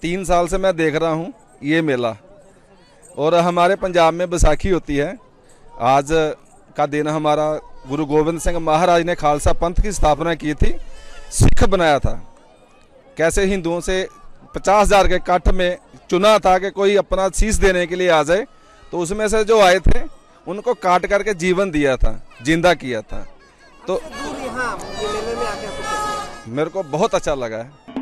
3 साल से मैं देख रहा हूँ ये मेला। और हमारे पंजाब में बैसाखी होती है। आज का दिन हमारा गुरु गोविंद सिंह महाराज ने खालसा पंथ की स्थापना की थी, सिख बनाया था। कैसे हिंदुओं से 50,000 के इकट्ठ में चुना था कि कोई अपना शीश देने के लिए आ जाए, तो उसमें से जो आए थे उनको काट करके जीवन दिया था, जिंदा किया था। तो मेरे को बहुत अच्छा लगा है।